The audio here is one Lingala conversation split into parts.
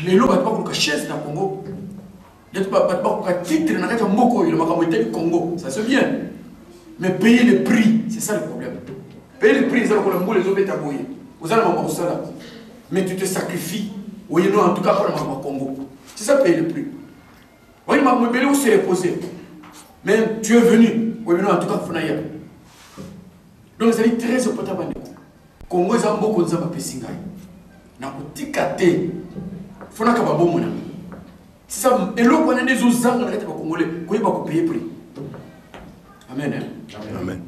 Les lots battent pas chaise dans le Congo. Les lots battent pas titre dans le Moko, il m'a du Congo. Ça c'est bien. Mais payer le prix, c'est ça le problème. Payer le prix, c'est le problème. Les autres tabouillés. Vous allez m'en ça. Mais tu te sacrifies. Oui, non, en tout cas, pour le Congo. C'est ça payer le prix. Oui, ma mobile s'est reposé. Mais tu es venu. Oui, non, en tout cas, il faut y aller. Donc, c'est très important. Congo, ils ont beaucoup de gens qui ont na kutikate fona ka babomona ça et l'eau qu'on a des autres gens na congolais ko ba ko payer prix amen amen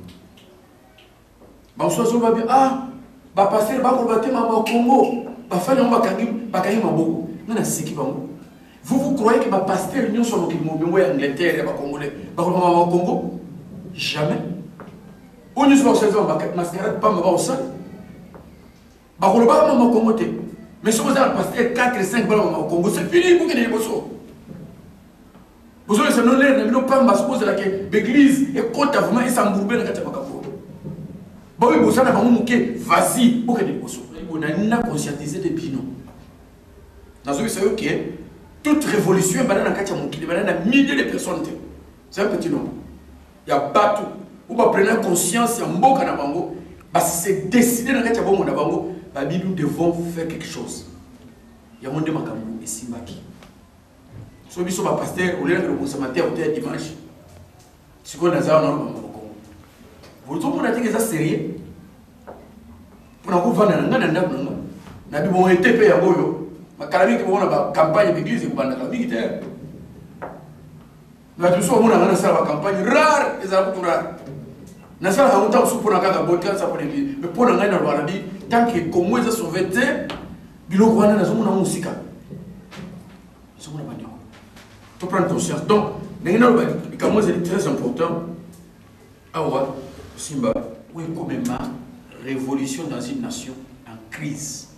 ba so ba bien ba passer ba ko bater mama Congo ba fana on ba kangi maboko na siki bango vous croyez que ba pasteur nyon so ki mo bengo ya Angleterre ba congolais ba ko mama Congo jamais on ne se passe pas ba mascarade pas ba osal ba ko ba mama Congo te. Mais si vous avez passé 4 et 5 balles au Congo, c'est fini pour que les bossos. Vous avez non l'air, mais pas ma suppose que l'église est contre vraiment et s'embourbé dans le Katapakapo. Bon, oui, vous avez vas-y pour que les bossos. On a conscientisé des binômes. Dans ce cas, ok, toute révolution, il y a milliers de personnes. C'est un petit nombre. Il y a bateau. Vous prenez conscience, il y a un beau canabango. C'est décidé dans le Katapakapo. Nous devons faire quelque chose. Il y a un monde de Makambu et Simbaki. Si vous êtes pasteur, vous êtes le consommateur dimanche. Si vous êtes dans le vous avez dit que c'est sérieux. Pour nous vendre un peu de TP à Boyo. Ma calamité qui a campagne d'église et de militaire. Nous avons dit que campagne rare et ça va rare. Nous avons dit que mais pour nous, tant que Congo est sauvé, bilo wana na zomo na musika. Zomo na bandio. Tu prends conscience. Donc, c'est très important. Awa Simba, où est comme ma révolution dans une nation en crise.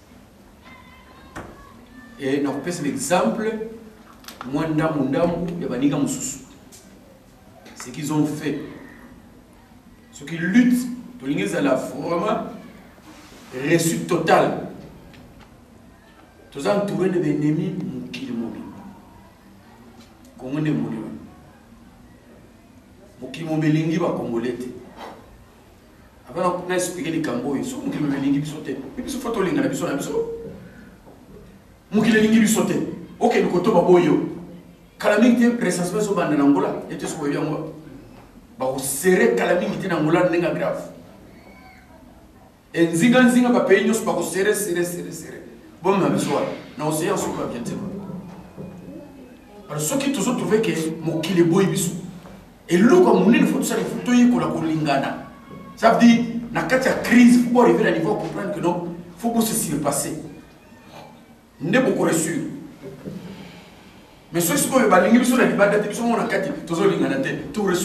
Et nous avons l'exemple Mwanda Mundamu et Baniga Mususu. Ce qu'ils ont fait, ceux qui luttent pour la vraiment réussite totale. Tous entourés d'ennemis qui le mobile. Comment on est mobile? Moki mobelingi ba congolais. Avant on a expliqué les Cambodgiens, so moki mobelingi bisote. Et puis so photo linga na biso na biso. Moki lingi bisote. OK, le koto ba boyo. Calamité recensement so banda na Angola, et tout ce que yango. Ba serrer calamité na Angola nenga grave. Et nzinga ba pays nyos ba ko serrer. Bon ma biso na océan so ba bien tema. Alors ceux qui toujours trouvé que moki le boy biso. Et l'eau comme on est, il faut ça, il faut tout y colingana. Ça veut dire, dans la crise, il faut arriver à niveau comprendre que non, il faut que ce soit passé. Nous sommes beaucoup reçus. Mais ceux qui sont les sur la liberté, ils sont en carte, tous les lingana, tout reçu.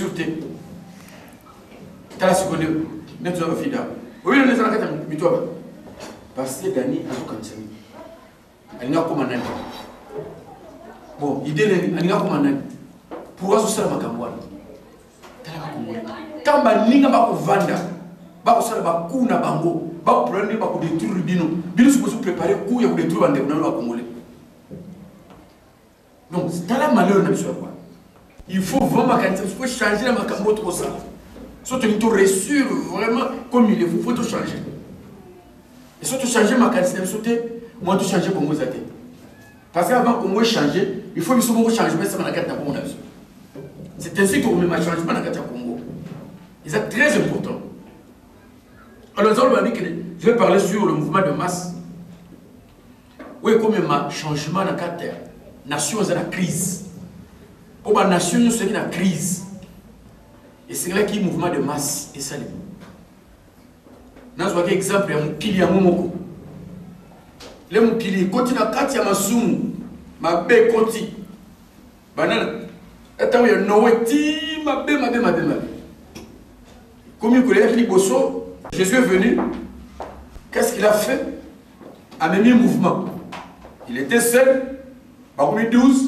Tu as la seconde, nous sommes fidèles. Oui, nous sommes en carte, mais toi, parce que Dani a tout cancellé. Elle n'a pas comme un an. Bon, l'idée est, elle n'a pas comme un an. Pourquoi ce sera ma campagne? Quand baninga ba vanda ba osala ba kuna bango ba prendre ba ko détruire bino supposé préparer coup ya ko détruire bande na ba congolais. Donc c'est dans la malheur na biso quoi. Il faut vraiment il faut changer la makambo trop ça. Surtout une reçu vraiment comme il faut tout changer. Et surtout changer ma qualité sauter moi tout changer Congo zaté. Parce qu'avant Congo changer, il faut biso beaucoup changer mais ça na carte na Congo. C'est ainsi qu'on met un changement dans le Congo. Et c'est très important. Alors, je vais parler sur le mouvement de masse. Oui, comme un changement dans la terre. Nation est la crise. Pour la nation, c'est la crise. Et c'est là qu'il y a un mouvement de masse. Et ça, nous avons un exemple, il y a un Momoko. Le Moukili, quand il y a Katia Massoum, ma bé Koti, banane. Attends, il y a Noéti, ma bé. Comme il connaît Liboso, Jésus est venu. Qu'est-ce qu'il a fait? A mis un mouvement. Il était seul. Parmi 12,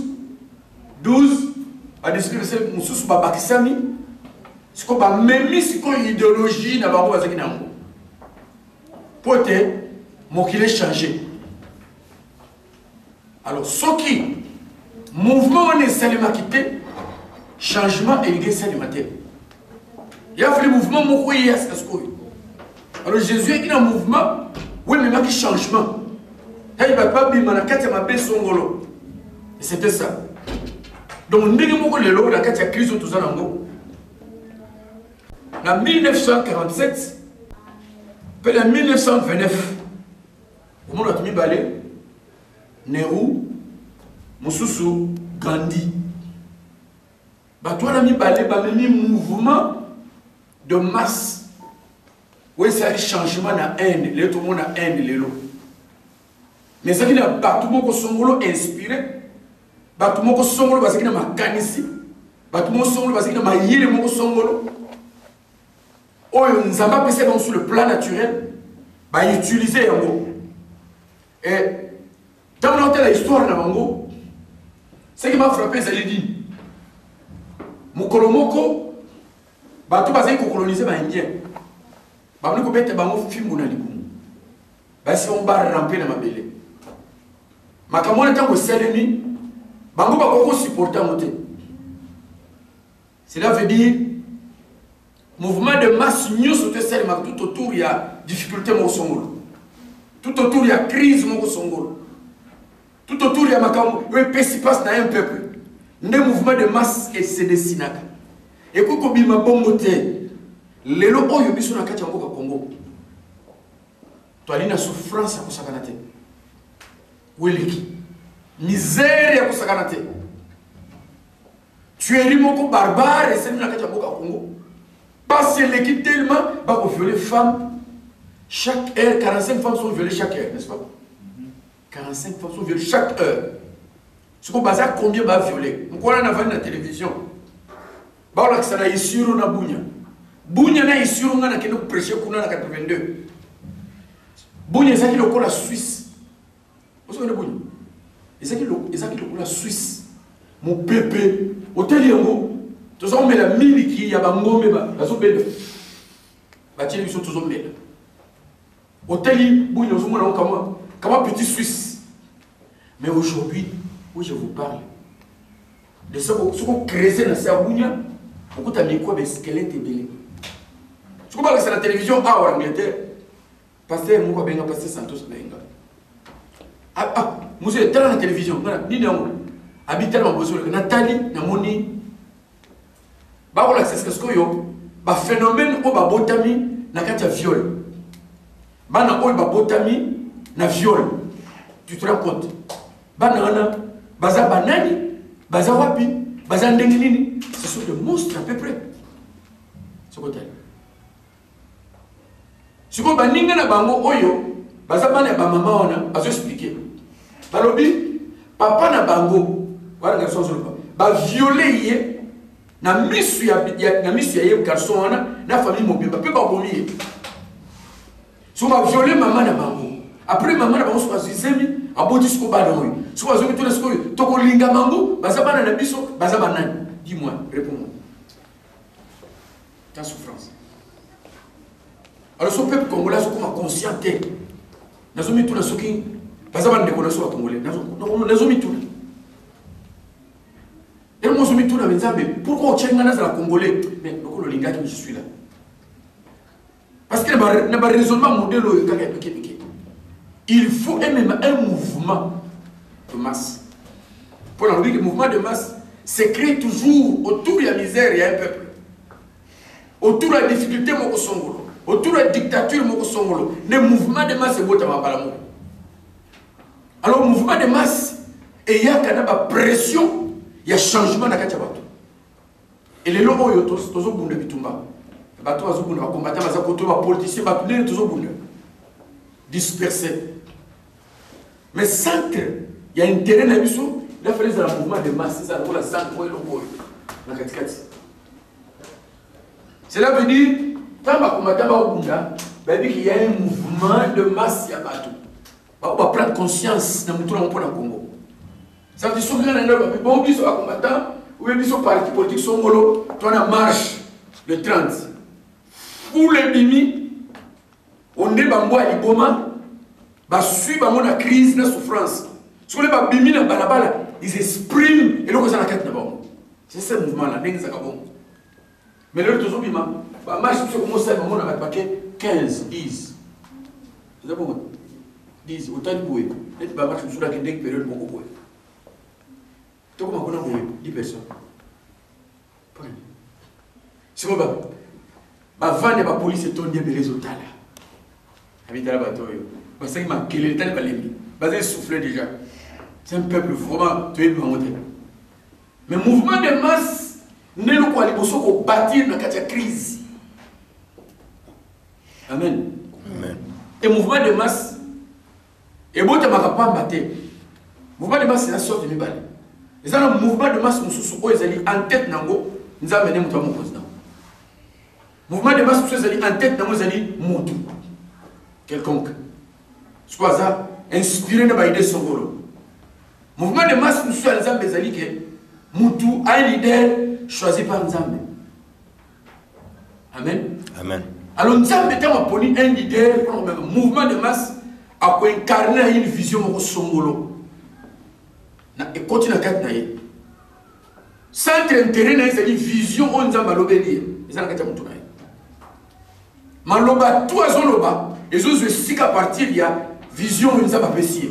a décidé de faire Moussous Babakisami. C'est comme même si une idéologie n'a pas été pour être, mon qu'il ait changé. Alors, ce qui mouvement on est salement quitté, changement et l'idée salimataire. Il y a fait le mouvement, alors Jésus est un mouvement, oui, mais il y a un changement. Il ne va pas bien, et c'était ça. Donc, nous avons eu la crise de tout ça. En 1947, puis en 1929, au moment où nous avons Nehru, Moussoussou, Gandhi. Toi, nous avons un mouvement de masse. Oui, c'est un changement dans l'Inde. Tout le monde a Inde. Mais ça qui n'a pas tout le monde inspiré. Tout le monde parce qu'il a ma canisi. Tout le monde parce qu'il a ma yéle. Oh, nous avons passé sur le plan naturel. Utiliser un mot. Et dans l'histoire de Mango, ce qui m'a frappé, c'est qu'il dit Mukolomoko, tout le monde coloniser les Indiens. Nous avons fait un film dans le si on va ramper dans ma belle. Mais quand on est en Célénie, Bango va supporter un côté. Cela veut dire mouvement de masse nous tout autour il y a difficulté mon songolo. Tout autour il y a crise mon songolo. Tout autour il y a macam qu'est-ce qui passe dans un peuple. Les mouvements de masse et c'est des sinaka. Et quand on bima bon moté, les lots oyo biso na kati yango Congo. To ali na souffrance ya kusakana te. Weliki. Misère ya kusakana te. Tuerie moko barbare et c'est na kati yango Congo. Parce que l'équipe tellement va violer les femmes. Chaque heure, 45 femmes sont violées chaque heure, n'est-ce pas? 45 femmes sont violées chaque heure. Ce qu'on base à combien va violer? Nous avons vu la télévision. On a vu na Isiro na Bunya. Bunya na Isiro na qui nous prêchait en 82. Bunya c'est qui le la Suisse. Vous savez Bunya? C'est qui le la Suisse. Mon bébé, hôtel yango. Tous on met la mille qui y a bangombe ba zo belle. Ba tiens ils sont tous on met. Hôtel Bunya zo mona comment petit Suisse. Mais aujourd'hui, où je vous parle de ce qu'on crée dans cette Bunya, beaucoup de quoi des squelettes et belés. Ce qu'on parle c'est la télévision en Angleterre. Pasteur Mouka Benga, Pasteur Santos Benga. Monsieur est dans la télévision, ni non. Habiter dans le Nathalie, Namoni. Bah c'est ce que yo, bah phénomène au botami na katia viol. Bah na au botami na viol. Tu te rends compte? Banana, baza banani, baza wapi, baza ndenginini. Ce sont des monstres à peu près. C'est quoi? Si vous avez un bango oyo, baza bana ba maman ona, bazo expliquer. Balobi, papa na bango, voilà garçon sur le pas. Ba violer yé. Na misu ya garçon na famille mobile peut pas bomber. So va violer maman na bango. Après maman na bango so bazizemi aboti sko ba doyo. So bazomi to sko to ko linga bango baza bana na biso baza banani. Dis-moi, réponds-moi. Ta souffrance. Alors ce peuple congolais so comme conscienté. Nazomi to na soki baza bana de connaissance congolais. Nazomi to. Et moi, je me tourne à me dire, mais pourquoi on tient la Congolais? Mais le linga qui je suis là. Parce qu'il n'y a pas de raisonnement modèle. Il faut un mouvement de masse. Pour la le mouvement de masse se crée toujours autour de la misère, il y a un peuple. Autour de la difficulté, autour de la dictature, le mouvement de masse, c'est beau. Alors, le mouvement de masse, il y a quand même pression. Il y a changement dans le bateau. Et les lobos, ils sont tous bunda bitumba. Les bateaux, ils sont bunda. Les combattants, ils sont tous politiciens, ils sont tous bunda. Dispersés. Mais centre, il y a un terrain à bisou. Il a fallu un mouvement de masse. C'est ça, pour la centre, pour les lobos. Cela veut dire, quand les combattants sont bunda, il y a un mouvement de masse. Il y a bateau. On va prendre conscience dans le Congo. Ça veut dire que bon, ils sont combattants, ou ils sont partis politiques, sont mollo, tu as marche le 30. Pour les bimi, on est bamboa et boma, bah suivre la crise, la souffrance. Ce qu'on est bimi na balabala, ils expriment et le cause à la quête d'abord. C'est ce mouvement-là, n'est-ce pas bon? Mais le toujours bima, bah marche sur comment ça, maman a paquet 15, 10. C'est bon. 10, autant de bouées. Et bah marche sur la période beaucoup bouées. Tu comment on a boué 10 personnes. C'est quoi bah vendre la police et ton des résultats là. Habite la bateau. Parce que m'a quel est le balemi. Basé souffler déjà. C'est un peuple vraiment tu es monté. Mais mouvement de masse n'est le quoi les bosso pour bâtir dans cette crise. Amen. Amen. Et mouvement de masse et bon tu m'as pas batté. Mouvement de masse c'est la sorte de mibale. Et ça le mouvement de masse nous sous quoi ils en tête nango nous a mené mon président. Mouvement de masse nous allons en tête nango zali montu quelconque. Soit ça inspiré de l'idée songolo. Mouvement de masse nous sommes en bezali que Moutou a un leader choisi par Nzambe. Amen. Amen. Alors Nzambe est un leader pour le mouvement de masse a incarné une vision au songolo. Et continue à quatre naïe. Centre intérêt dans une vision on Nzambe l'obéir. Et ça n'a qu'à Moutou naïe. Maloba tout à son loba. Et je suis qu'à partir il y a vision on Nzambe apprécié.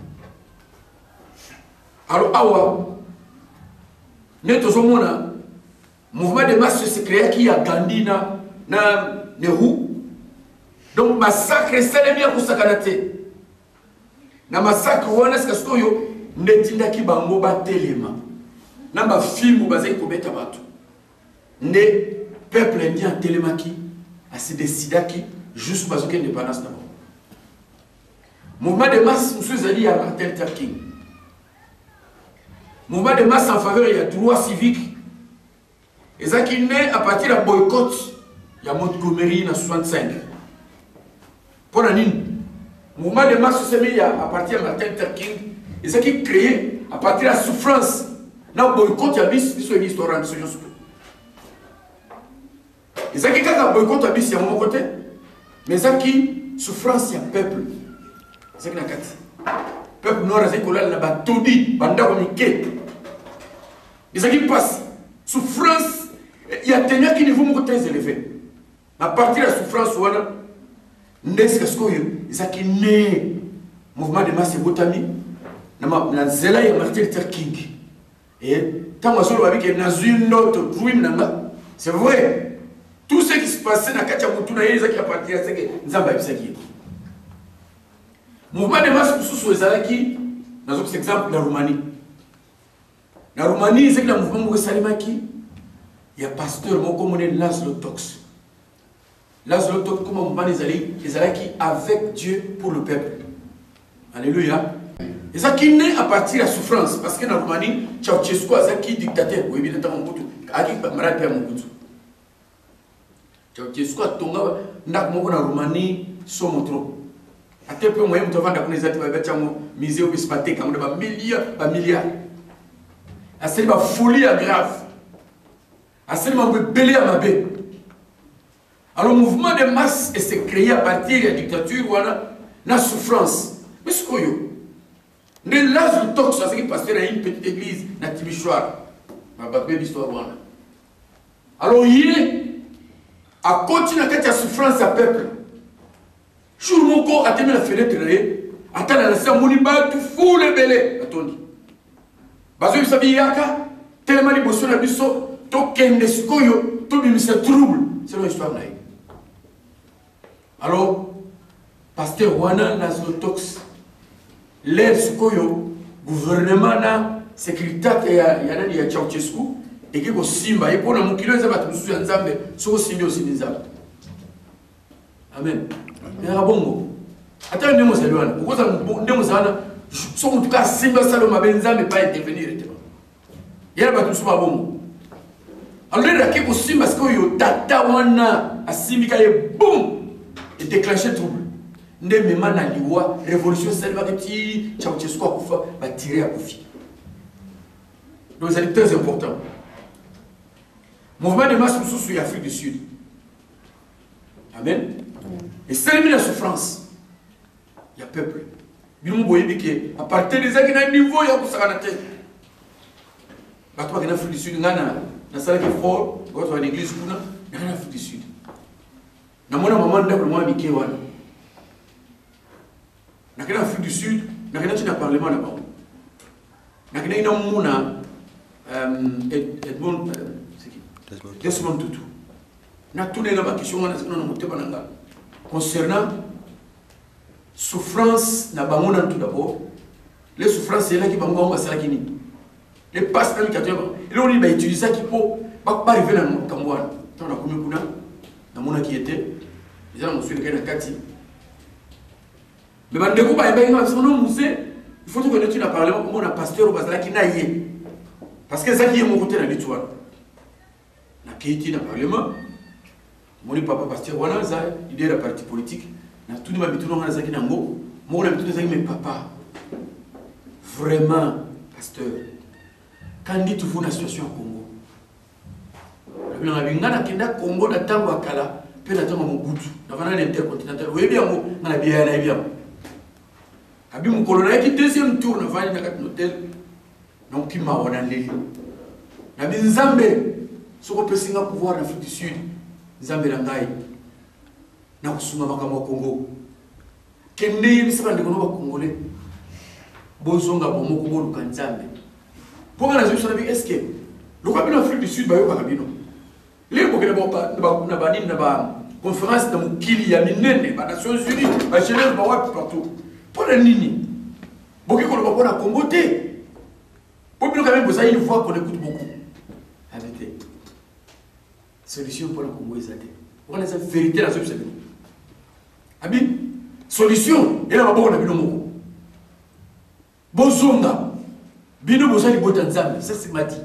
Alors awa. Mais tout le monde, mouvement de masse se crée qui a Gandhi na Nehru. Donc massacre c'est bien pour sakanate. Na massacre wana c'est que yo netinda ki bango ba telema. Na ba film bazai ko beta bato. Ne peuple indien telemaki a se décida qui juste parce que indépendance d'abord. Mouvement de masse nous allés à Martin Luther King. Mouvement de masse en faveur il y a droit civique. Et ça qui naît à partir de boycott, il y a Montgomery en 65. Pour la ligne. Mouvement de masse se met à partir de Martin Luther King. Et ça qui créé à partir de la souffrance. Dans le boycott, il y a une histoire de ce genre. Et ça qui quand le boycott, il y a mon côté. Mais ça qui souffrance, il y a peuple. C'est ça qui n'a qu'à dire. Peuple noir, c'est qu'on a là-bas tout dit, banda comme Ike. Et ça qui passe, souffrance, il y a des gens qui ne vont pas très élevé. À partir de la souffrance, n'est-ce que ça qui naît, mouvement de masse et botami, na zela ya Martin Luther King. Et tant que solo avec dans une autre dream, c'est vrai. Tout ce qui se passait dans Katia Moutouna, il y a qui appartient à ce que nous avons fait. Mouvement de masse sous Ezalaki, dans un exemple, la Roumanie. La Roumanie, c'est que le mouvement de Salimaki, il y a pasteur, mon communé Laszlo Tox. Laszlo Tox, comme mouvement Ezalaki, avec Dieu pour le peuple. Alléluia. Et ça qui naît à partir de la souffrance, parce que dans la Roumanie, Ceausescu a qui dictateur, oui, bien entendu, qui malade père Mobutu. Ceausescu a tombé dans la Roumanie, son montre. À tel point, moi, je vais vous dire que je vais miser au bispaté, comme des milliards. C'est une folie grave. C'est une belé à ma baie. Alors, le mouvement de masse s'est créé à partir de la dictature ou de la souffrance. Mais ce que je ne l'âge de tox, c'est qui passe dans une petite église, dans Timisoara. Je vais vous l'histoire. Alors, il a continué à faire souffrance à peuple. Jour mon corps a tenu la fenêtre, attends la salle moniba tu fous les belés, attendez. Parce que vous savez yaka tellement les bossos na biso to kende sikoyo to bimisa trouble, c'est l'histoire là. Alors pasteur wana na zotox l'air sikoyo gouvernement na sécurité ya Ceausescu et que simba et pour na mukilo za batu musu ya Nzambe soko simbi aussi Nzambe. Amen. Il y a un bon attends, nous sommes loin. Pourquoi nous sommes en tout cas, si nous sommes à mais pas intervenir. Il y a un bon. Alors, il y a un aussi parce que le tata wana a simika et boum et déclenché le trouble. Nous avons la loi, révolution, celle qui Ceausescu va tirer à profit. Donc, c'est très important. Mouvement de masse sur l'Afrique du Sud. Amen. Et c'est la souffrance. Il y a peuple. bino boyebi ke à partir des années na niveau ya kusakana te bato bakena Afrique du Sud ngana na sala ke fort bato wa l'église kuna na Afrique du Sud na mona maman ndako mwa bike wana na kena Afrique du Sud na kena tina parlement na ba na kena ina muna Edmond c'est qui Desmond Tutu na tous les la question wana sikono na motema nanga concernant souffrance na bamona tout d'abord les souffrances c'est là qui bango ba sala kini les passes na mikato et on va utiliser qui pour pas arriver dans Kambouane tant na komi kuna na mona qui était déjà on suit le na kati mais bande ko ba nga son nom musée il faut que tu na parler comme on a pasteur au bazala qui na yé parce que ça qui est mon côté na l'histoire na Keiti na parlement mon papa pasteur wana ça il est la partie politique na tout ma bituno ngana zaki nango mo na bituno zaki mais papa vraiment pasteur quand dit tu vois la situation au Congo la bingana kenda Congo na tango akala pe na tango mobutu na vana l'intercontinental oui bien mo na bien na bien abi mo kolona ki deuxième tour na vani na kat hôtel donc qui m'a wana ndeli na binzambe soko pesinga pouvoir en Afrique du Sud nzambe na ngai na kusunga makambo ya Congo kende yebisa bandeko no ba congolais bozonga bomo ko boluka nzambe pour la solution est-ce que le cabinet Afrique du Sud ba yo kabino les bokele na ba nini na ba conférence na mukili ya minene ba Nations Unies ba Genève ba wapi partout pour la nini boki ko ba na Congo te pour bino quand même vous avez une voix qu'on écoute beaucoup arrêtez solution pour le Congo ezate pour la vérité la solution abi solution et la maboko na bino moko bozonga bino bozali bota nzambe ça c'est mati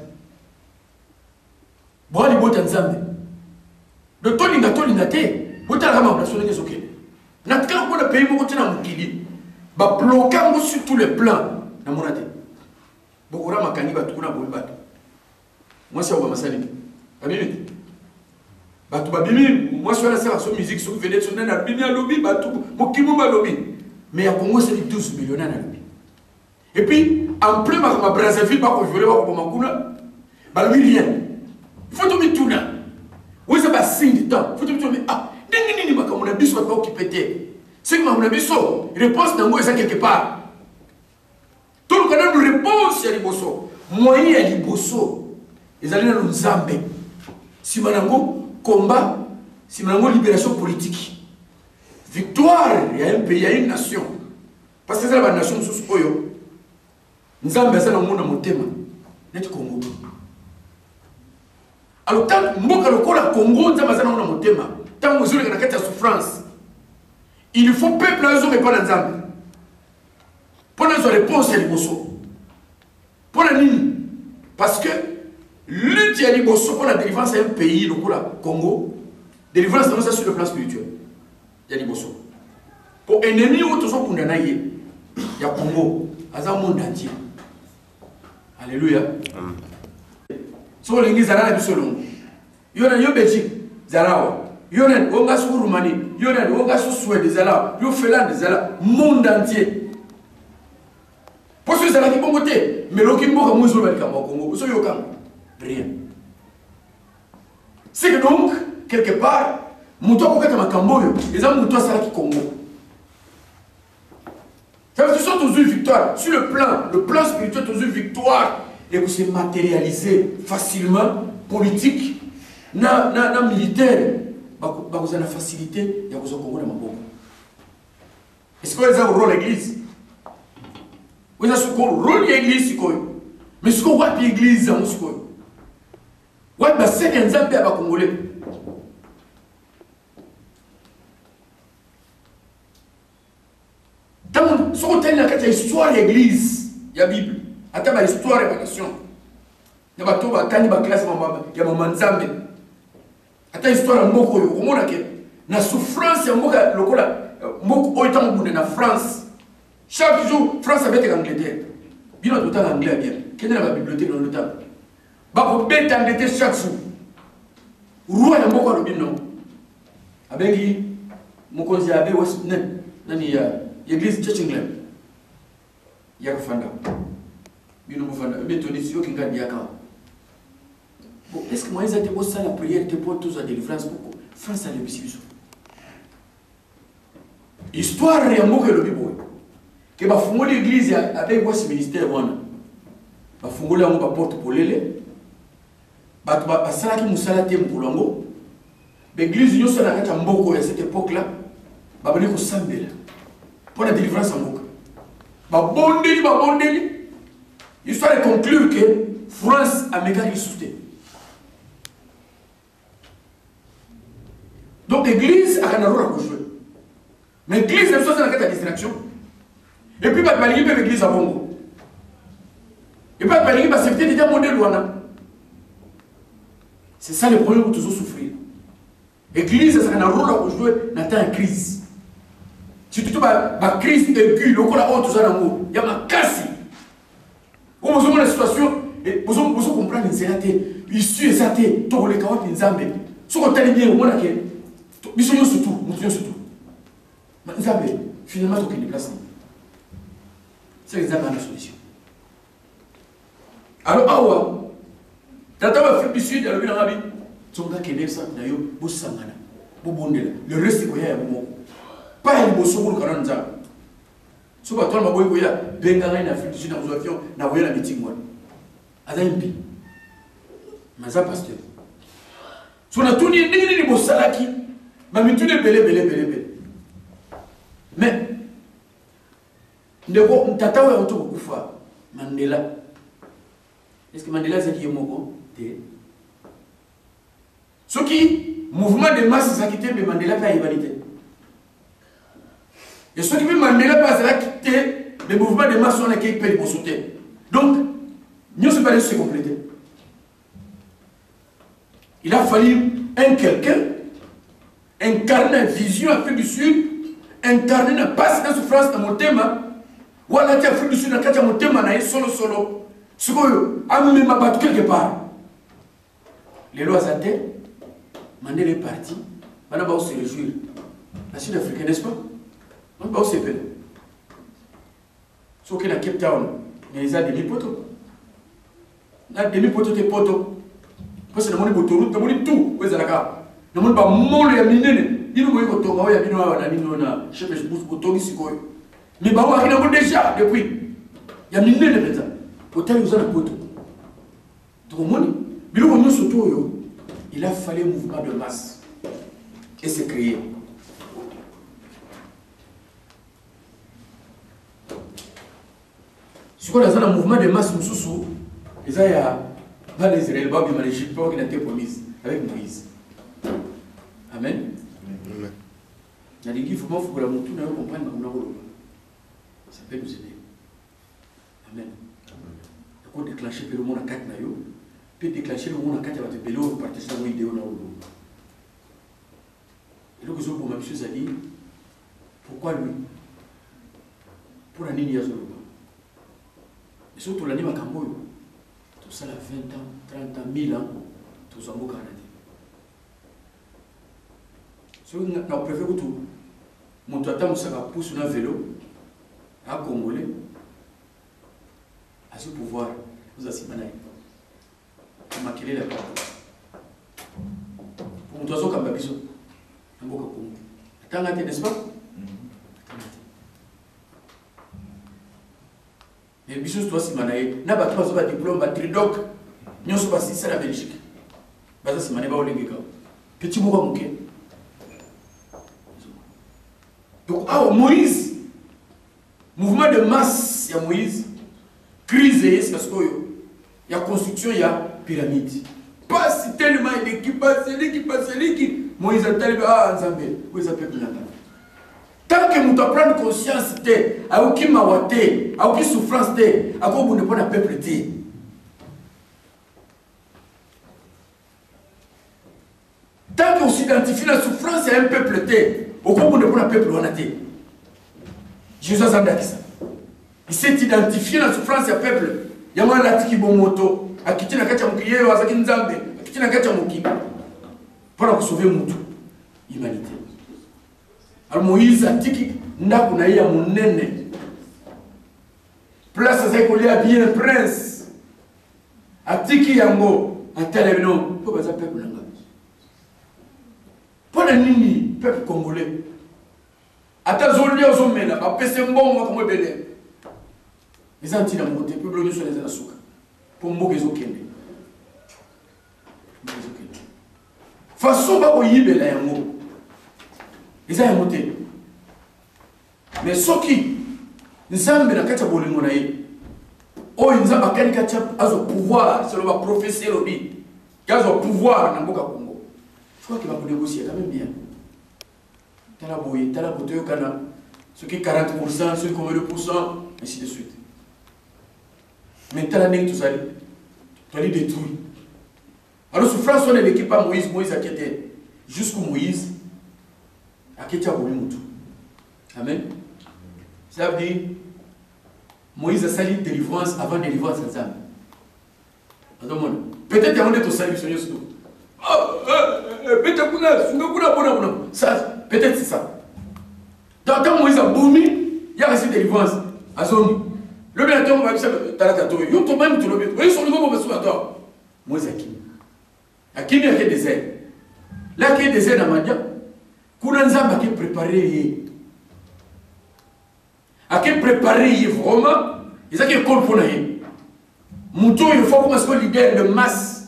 boali bota nzambe de tolinga te bota la maboko na soke na tika ko na pays moko tina mukili ba bloquer ngo sur tous les plans na monate bokora makani ba tukuna boyi bato moi c'est au masali abi bato babimi moi je fais la musique sur vedette sur na bimi à lobby bato mokimo ba lobby mais à Congo c'est 12 millions na lobby et puis en plein ma Brazzaville ba ko violer ba ko makuna ba lui rien il faut tomber tout là oui ça va signe du temps il faut tomber ah nini ba comme on a biso ba occupé c'est que on a biso réponse nango est quelque part tout le canal de réponse ya liboso moyen ya liboso ezali na nzambe si manango combat, c'est une libération politique. Victoire, il y a un pays, il y a une nation. Parce que c'est la nation sous Oyo. Nous avons besoin de mon thème. Net Congo. Alors, tant que nous avons le Congo, nous avons besoin de mon thème. Tant que nous avons la souffrance, il faut peuple à eux répondre à Nzambe. Pour nous réponse à l'Ibosso. Pour la ligne. Parce que lutte ya liboso pour la délivrance à un pays, le Congo, délivrance dans ça sur le plan spirituel. Ya liboso. Pour ennemi ou tout ça pour nanaye, ya Congo, à un monde entier. Alléluia. So l'ingi zara na bisolong. Yona yo Belgique, zarawa. Yona onga su Roumanie, yona onga su Suède zara, yo Finlande zara, monde entier. Pour ce zara qui bon côté, mais l'autre qui bon comme nous au Congo, so yo kam. Rien. C'est que donc, quelque part, Moutoua Kokata Makamboyo, les hommes Moutoua Saraki Congo. Ça veut dire que tu as eu victoire. Sur le plan spirituel, tu as eu victoire. Et que c'est matérialisé facilement, politique, militaire. Vous avez la facilité, il y a besoin de Congo dans ma boca. Est-ce que vous avez un rôle de l'église? Vous avez un rôle de l'église, mais ce qu'on voit de l'église, c'est ouais, bah c'est un Zambie à Congolais. Dans ce qu'on a une histoire de l'église, il y a la Bible. Attends, l'histoire de la nation. Il y a une classe, il y a un Zambie. Attends, l'histoire de Moko, il y a une souffrance, il y a Moko, il y a une France. Chaque jour, France avec l'Angleterre. Bien tout le temps, l'anglais bien. Quelle est la bibliothèque dans le temps? Bako bête Angleterre chaque jour. Roi na mboko lobi non. Abengi mokonzi abe Westnet nani ya église Church England. Yakfanda. Bino Mufanda. Méthodiste, yo kinga diaka. Bon, est-ce que moi, ils étaient ça la prière, t'es pour tous à délivrance pour France à l'ébissibisou. Histoire réellement que le Bible. Que va fonder l'église avec ce ministère. Va fonder la porte pour l'élé. Va salaki musala te mpulango. L'église yo ça na mboko à cette époque-là. Va venir au sambela. Pour la délivrance en Mboka. Va bondeli. Histoire de conclure que France a méga qui soutient. Donc l'église a un rôle à jouer. Mais l'église est dans la distraction. Et puis, il y a l'église à Bongo. Et puis, il y a l'activité déjà modèle. C'est ça le problème que nous avons souffrir. L'église a un rôle à jouer dans la crise. Si tu as une crise aiguë, il y a ma casse. Vous avez une situation, vous comprenez que c'est issu de ça, tout le cas, c'est un zambé. Si vous avez bien, vous avez surtout. Finalement, il n'y a pas de place. C'est exactement la solution. Alors, awa, tata va faire du sud, elle a vu dans la vie. Son gars qui est né, ça, d'ailleurs, vous sangana, vous bondez. Le reste, il y a un moment. Pas un beau sourd quand on a. Si vous avez un beau goya, Bengala, il a fait du sud dans vos avions, n'a pas eu la meeting. Azampi. Mais ça, pasteur. Si on a tout dit, il y a salaki, mais tout est belé. Mais, ndeko tata wa auto kufa Mandela. Est-ce que Mandela c'est qui est moko? Ce qui mouvement de masse ça quitté mais Mandela pas égalité. Et ce qui veut Mandela pas ça quitté le mouvement de masse on a qui peut sauter. Donc nous sommes pas se compléter. Il a fallu un quelqu'un incarner vision Afrique du Sud, incarner une passe de souffrance dans mon thème. Ou à la Afrique du Sud, dans mon thème, solo. Ce que je m'a battu quelque part. Les lois à terre, Mandela est parti, maintenant on va se réjouir. La Sud-Africaine, n'est-ce pas? On va se faire. Sauf que dans Cape Town, il y a des demi-potos. Dans les demi-potos, des potos. Parce que dans mon autoroute, dans mon tout, où est-ce que dans mon pas mon les minés. Il nous voit que ton gars, il y a je sais pas, je pousse pour toi ici. Mais bah, il y a déjà depuis. Il y a minés de méta. Pourtant, il y a un poteau. Donc, il a fallu un mouvement de masse. Et c'est créé. Si on a un mouvement de masse, il y a les Israéliens, les Égyptiens qui ont été promis avec Moïse. Amen. Il y a des gens qui font que la monture ne comprenne pas. Ça peut nous aider. Amen. Quand on déclenche le monde à 4 naïos, peut déclencher le monde à 4 à te pélo, partager la vidéo dans l'eau. Et donc, pour ma chose à dire, pourquoi lui? Pour la ligne Yazoroba. Et surtout l'année à Camboyo. Tout ça, 20 ans, 30 ans, 1000 ans, tout ça, au Canada. Si vous préférez tout, mon tata ça va pousser un vélo à Congolais à ce pouvoir, vous avez simanaï. Vous maquillez la porte. Pour mon toiseau comme Babiso, un beau Congo. Attends, n'est-ce pas? Mais Biso, toi, simanaï, n'a pas trois diplôme, tridoc, nous sommes passés à la Belgique. Baza simanaï, va au Lengeka. Petit mot à mouquet. Donc, Moïse, mouvement de masse, il y a Moïse, crise, parce qu'il y a construction, il y a pyramide. Pas si tellement il y a qui Moïse a tellement, Nzambé, où ça peut être. Tant que nous apprenons conscience, il n'y a aucune mawate, il n'y a aucune souffrance, il n'y a aucun peuple. Tant qu'on s'identifie la souffrance, il y a un peuple. Au cours de mon peuple, on a été. Jésus a dit ça. Il s'est identifié dans la souffrance du peuple. Il y a un latiki bomoto, a quitté la kachamuki, a quitté Nzambe, a quitté la kachamuki. Pour sauver l'humanité. Alors Moïse a dit qu'il n'a pas eu mon nene. place à s'écoler à bien prince. À Tiki Yango, à Telebno, pour que ça peuple langa. Pour le nini, peuple congolais. À ta zone, il y a un homme là, à PC Mbon, comme belé. Les anti la montée, peuple de sur les Anasuka. Pour Mogezo Kende. Façon, pas au Yibé là, Yango. Ils ont monté. Mais ce qui, nous avons un kacha bolingo na ye. Oh, nous avons un kacha azo pouvoir, c'est le prophétie lobby. Kazo pouvoir na mboka Congo. Je crois qu'il va négocier quand même bien. Tala boye, tala boteyo kana. Ce qui est 40%, ce qui est 2%, ainsi de suite. Mais tala n'est tout ça, tu vas les détruire. Alors, ce François ne l'équipe pas Moïse, Moïse a quitté jusqu'au Moïse. A quitté à Bolimutu. Amen. Ça veut dire, Moïse a sali délivrance avant délivrance ensemble. Peut-être qu'il y a un salut, Seigneur. Peut-être c'est ça. Quand Moïse a boumi, il y a reçu délivrance. À zone. Le bien on va dire, il y a même tout le bien. Ils sont nouveaux pour me Moïse a qui? A qui il y a des désert? Là, il y a des désert dans Madia. Kounanzamba qui est préparé. A qui est préparé vraiment. Ils ont qui est colponé. Mouton, il faut commencer à leader de masse.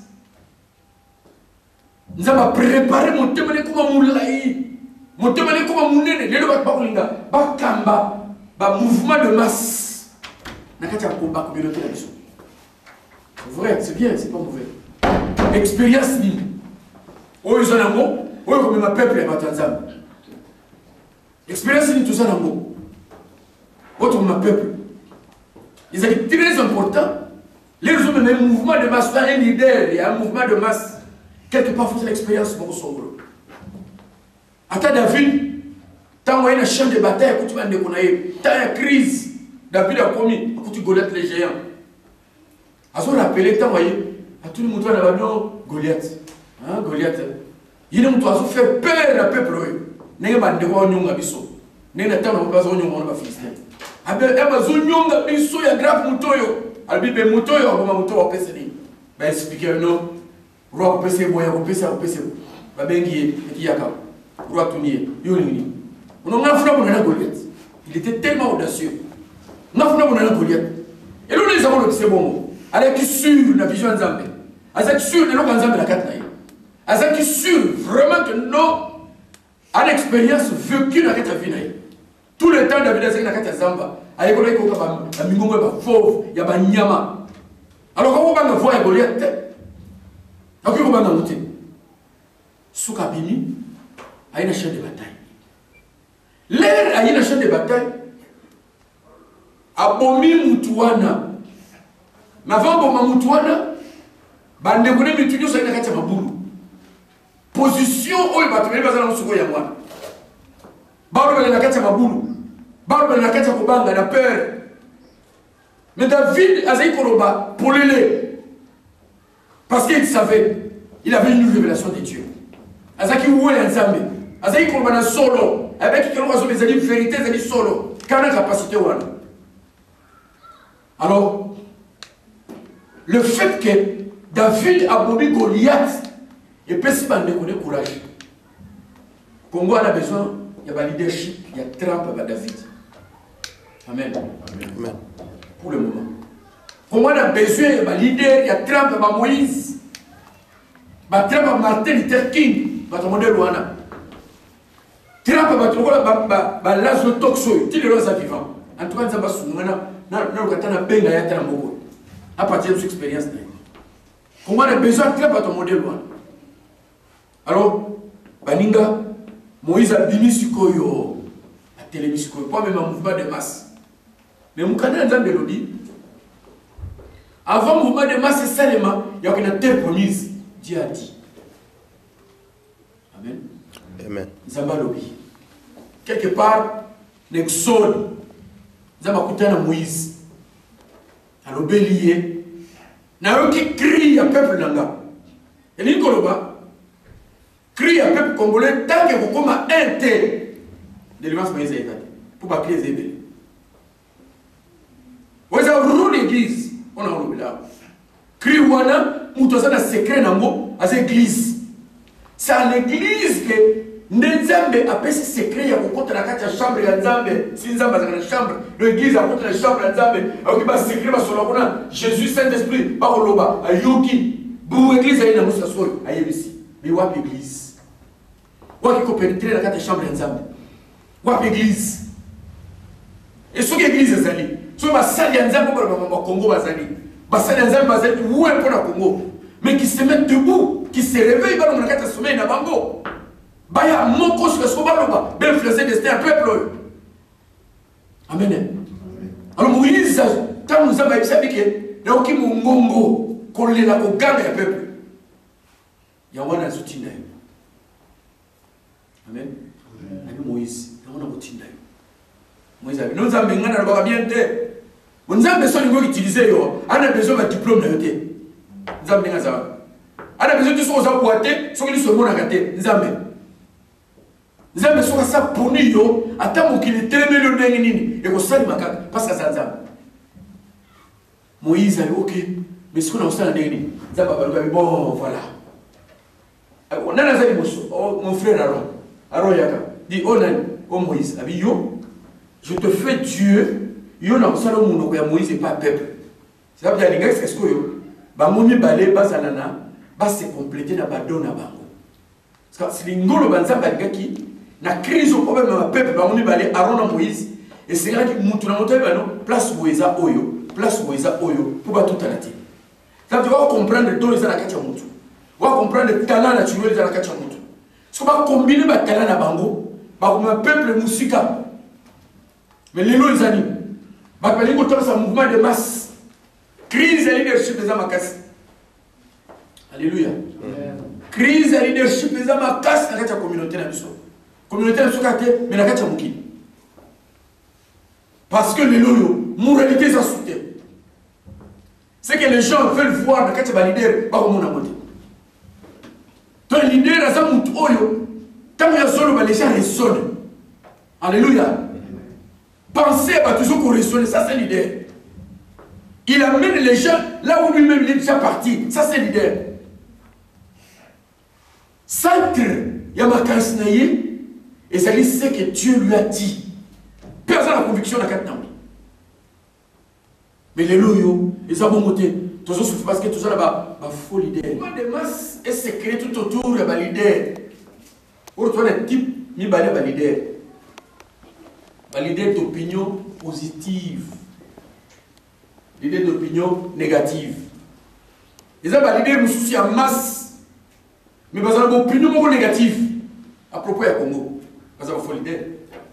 Nous avons préparé mon thème comme moulaï. Mon thème comme mounene. Les lois de Bakamba. Mouvement de masse. N'a qu'à un combat communautaire là-dessus. C'est vrai, c'est bien, c'est pas mauvais. Expérience libre. Oh, ils ont un mot. Oh, comme ma peuple est Batanzam. Expérience libre, tout ça dans le mot. Oh, comme ma peuple. Ils sont très importants. Les hommes ont un mouvement de masse, un leader, il y a un mouvement de masse. Quelque part, il faut l'expérience pour son groupe. À David, tant qu'il y a un champ de bataille, quand tu vas déconner, tant il y a une crise, David a commis, quand tu Goliath les géants. À ce rappelé, tant qu'il y a tout le monde qui a Goliath. Goliath. Il y a un oiseau fait peur au peuple. Il y a un oiseau qui a fait peur. Il y a un oiseau qui a fait peur. Il y a un oiseau qui a fait peur. Il y a un oiseau qui a fait peur. Albibe moto yo ngoma moto wa peseni ba expliquer no roi pese boya ko pese ba bengi yaka roi tunier yo nini on a funa pour Goliath. Il était tellement audacieux on a funa pour Goliath et nous les avons le c'est bon avec sur la vision nzambe avec sur le loka nzambe la carte na avec sur vraiment que non à l'expérience vécue dans cette vie na tout le temps David a na carte nzamba. Alors, quand on va voir Goliath, donc on va monter. Soukabimi a une chaîne de bataille. L'air a une chaîne de bataille. Abomi Moutouana. Mais avant Moutouana, bande de Mitudio ça a une mabulu. Position où il va te mettre dans le soukou yamwana. Bande de la carte mabulu. Barbe na kati kobanga na peur. Mais David a dit Koroba pour l'aider. Parce qu'il savait, il avait une révélation de Dieu. Azaki oué ensemble. Azaki Koroba na solo. Avec quelqu'un qui a dit vérité, il a dit solo. Quelle capacité ouana. Alors, le fait que David a bombé Goliath, il peut se donner courage. Congo a besoin, il y a un leadership, il y a Trump à David. Amen. Amen. Pour le moment. Comment on a besoin de leader, il y a Trump, il y a Moïse, il y a Trump, il y a Martin Luther King, il y a Luana. Trump, il y a Lazo Toxo, il y a des vivants. En tout cas, il y a des gens à partir de cette expérience. Comment on a besoin de Trump, il y a Luana. Alors, Baninga, Moïse a bimi Sikoyo, a télémisikoyo, pas même un mouvement de masse. Mais mon canal dans le lobby, avant le mouvement de masse, c'est seulement, il y a une terre promise. Dieu a dit. Amen. Amen. Zamba lobby. Quelque part, l'exode, Zamba Koutana Moïse, à l'obélier, n'a qui crie à peuple langa. Et l'Inkoloba crie à peuple congolais tant que vous comme un tel. Délivrance Moïse a été pour pas crier les ébélés. Vous avez église. On a enlevé là. Kriwana, Moutozana secret nango, à l'église. C'est à l'église que Nzambe a fait ce secret, il y a contre la chambre de Nzambe. Si Nzambe a la chambre, l'église a contre la chambre de Nzambe. Il y a un secret sur la Jésus, Saint-Esprit, Baroloba, Ayoki. Bou église a une moussa soy, Ayebisi. Mais où est l'église? Où est-ce qu'on pénétrer la chambre de Nzambe? Où est l'église? Et ce que l'église est allée, ce que Bassali Nzambe au Congo Bazali, Bassali Nzambe Bazali, où est pour le Congo? Mais qui se mettent debout, qui se réveillent, dans le cadre de sommeil, dans le Bango. Baya moko sur ce qu'on ben influencer destin un peuple. Amen. Alors Moïse, quand nous avons dit que il y a aucun mongo collé là au gang du peuple. Il y a un soutien. Amen. Moïse, il y a un soutien. Moïse a dit, nous avons besoin de bien te. Nous avons besoin d'utiliser, on a besoin d'un diplôme de l'été. Nous avons besoin de ça. On a besoin de ce qu'on a boité, ce qu'on a sur mon agate. Nous avons Nzambe soka sa poni yo ata mokili telemeli ndenge nini ekosali makaka parce que ça Nzambe. Moïse a dit OK, mais ce qu'on a osala ndenge nini Nzambe a dit bon voilà. On a nazali moso mon frère Aaron yaka dit oh nani oh Moïse abi yo je te fais Dieu yo na osala monoko ya Moïse et pas peuple. C'est ça bien les gars c'est ce que yo ba momi balé bazalana ba se compléter na badona bango. Parce que c'est l'ingolo banzamba ngaki na crise au problème de peuple ba moni balé Aaron et Moïse et c'est là que mutu na moto bano place Moïse oyo pour ba tout alati. Ça tu vas comprendre don les na kacha mutu. Tu vas comprendre le talent naturel les na kacha mutu. Ce qu'on va combiner ba talent na bango ba comme peuple musika. Mais les lois les animent. Ba pali ko ça mouvement de masse. Crise de leadership des amakas. Alléluia. Crise de leadership des amakas na kacha communauté na biso. Communauté de Sokate, mais la Kacha Mouki. Parce que les loyaux, moralité, ça soutient. C'est que les gens veulent voir la Kacha leader, pas comme on a monté. Donc, le leader, ça monte oyo. Tant qu'il y a solo, les gens résonnent. Alléluia. Pensez à toujours qu'on résonne, ça c'est le leader. Il amène les gens là où lui-même il est déjà parti. Ça c'est le leader. Centre, il y a ma casse-naïe. Et ça c'est ce que Dieu lui a dit. Personne n'a la conviction dans 4 ans. Mais les loyaux, ils ont bon côté. Tout ça parce que tout ça là-bas, il faut leader. Les masses est secret tout autour de leader. Pour toi, les types, il y a leader. Leader d'opinion positive. Leader d'opinion négative. Ils ont leader de souci en masse. Mais parce qu'ils ont une opinion négative à propos du Congo. Parce qu'il faut l'idée.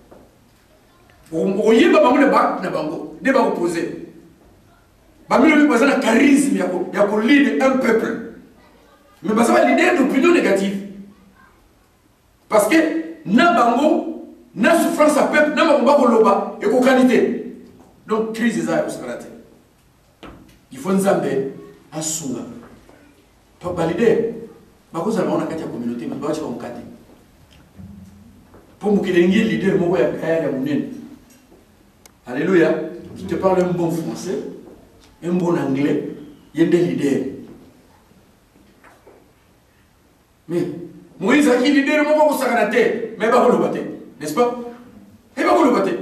Vous voyez, vous avez des gens opposés. Vous avez un charisme, il y a un leader un peuple. Mais vous avez l'idée d'opinion négative. Parce que, Nabango, na souffrance à peuple, Nabango loba et qu'au qualité. Donc, crise des airs au Canada. Il faut une Zambé à Sunga. Pour valider, vous avez une communauté, mais vous avez une communauté. Pour que les leaders alléluia. Je te parle un bon français, un bon anglais, il y a des leaders. Mais Moïse a dit leader, mais il va le battre, n'est-ce pas? Il va le battre.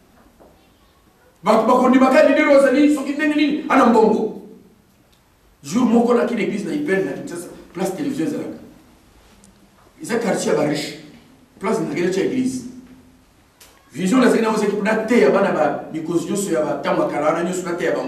Il va le leader aux amis, ceux qui n'ont pas de bongo. Jour où on a quitté l'église, il y a une place télévision. Ils ont quartier à riche. Place de l'église. Vision la séquence qui n'a pas été à Mikosio sur la Tamakalana, sur la terre.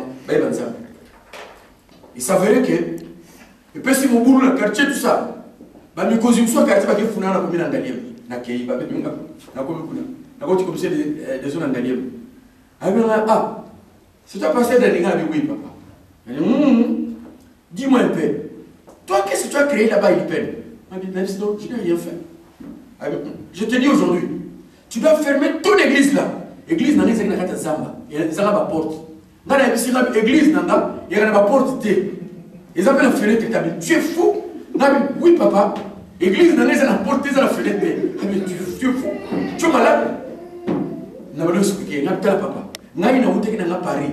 Il s'avérait que, et puis si mon boulot, le quartier, tout ça, Mikosio soit quartier qui est fondé dans la commune d'Angaliem. Nakei, la commune comme c'est des zones d'Angaliem. Ah, c'est toi passé dans les gars, oui, papa. Dis-moi un peu, toi, qu'est-ce que tu as créé là-bas, il peine? Non, je n'ai rien fait. Je te dis aujourd'hui, tu dois fermer toute l'église là. L'église n'a rien à Zamba. Il y a une porte. Dans l'église, il y a une porte. Ils appellent la fenêtre. Tu es fou? Oui, papa. L'église n'a rien à porte, la fenêtre. Tu es fou? Tu es malade? Je vais expliquer. Je vais papa. Je vais Paris.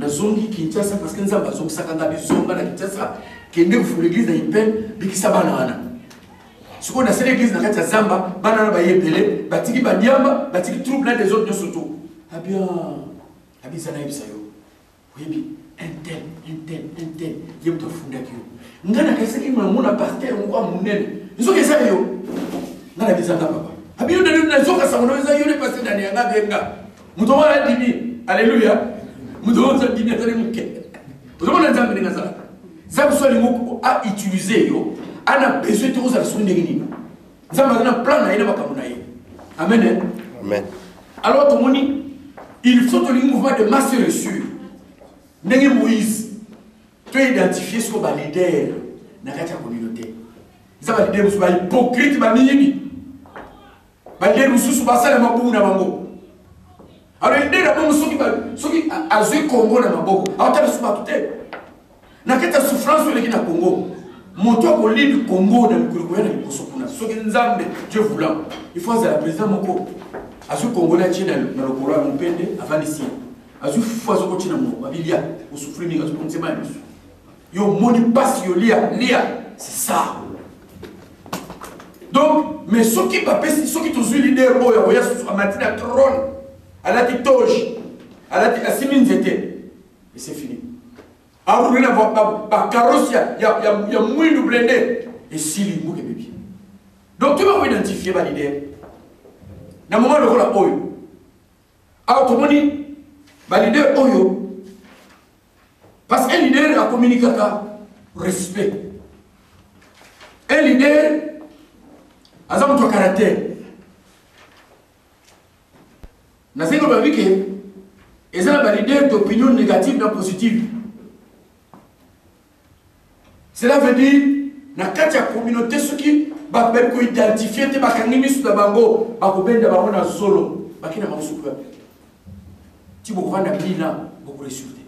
nazongi Kinshasa parce que nzamba zongi sakanga bizonga na Kinshasa kende ku l'église na Ipene bikisa bana wana siko na sele église na kati ya Zamba bana na bayebele batiki banyamba batiki trouble na des autres surtout abia abisa na ibisayo webi intel yebto funda kiyo ngana kaseki mwana pasteur ngwa munene nzoke sa yo ngana bizanga papa abio na nzoka sa unaweza yule pasteur ndani ya ngabenga mtu wala dini alléluia mtu wala dini atale mke mtu wala nzambe ni ngazala zabu swali moko a utiliser yo ana besoin de aux sonde nini nzambe na plan na ina bakamuna ye amen Amen. Alors tout le monde, il faut un mouvement de masse reçue. Ndenge Moïse, tu as identifié ce qu'on va leader dans la communauté. Ça va leader, vous êtes hypocrite, vous êtes leader, vous êtes pas le mabou na mambo. Alors leader, vous êtes à ce Congo na mambo. Alors tu as souffert tout. Na keta souffrance sur le Congo. Moto ko lead Congo na mikolo na mikosokuna. Soki nzambe Dieu voulant. Il faut la président moko. Azu Congolais tient dans le Coran mon pende avant ici. Azu foizo ko tient mo babilia ou souffrir ni azu pensema biso. Yo moni passe yo lia, c'est ça. Donc mais ceux qui pas pesi, ceux qui tous leader boya ya sur matina trône, à la titoge, à la asimine zete. Et c'est fini. Alors on a pas carrosse ya moins de blindé et si li mo ke bébé. Donc tu vas identifier ba leader. Na moment le rôle oyo alors tout le monde va leader oyo parce qu'un leader a communiqué respect un leader a un caractère na c'est comme que et ça va leader d'opinion négative ou positive cela veut dire na kati ya communauté ceux qui ba ben ko identifier te ba kangimi su da bango ba ko benda ba mona solo ba kina ma suku ti bo vanda bila bo ko résulter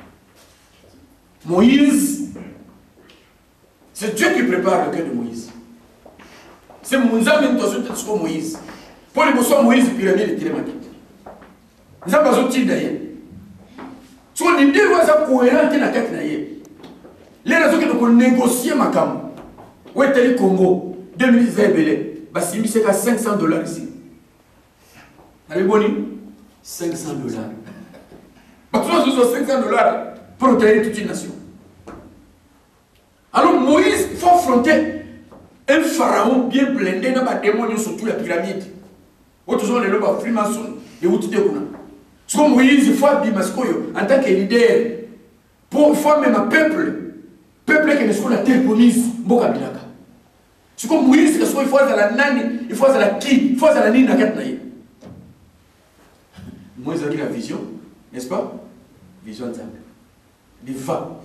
Moïse c'est Dieu qui prépare le cœur de Moïse c'est Moïse to so Moïse pour les bosso Moïse pyramide de Télémaki nzamba zo ti d'ailleurs so ni de waza cohérent na tête na ye les raisons que nous négocier makam où est le Congo 2020, c'est $500 ici. Allez, boni, $500. Parce que ce $500 pour obtenir toute une nation. Alors Moïse, il faut affronter un pharaon bien blindé dans la démon sur toute la pyramide. Autre chose, on est là, Freemason, et où tu te connais. Ce que Moïse, il faut abîmer en tant que leader, pour former un peuple qui ne soit la terre promise, Bokabilaka. C'est comme Moïse, il faut la nani, il faut la qui, il faut la nini na katnaye. Moïse a dit la vision, n'est-ce pas? Vision de Zambé. Il va.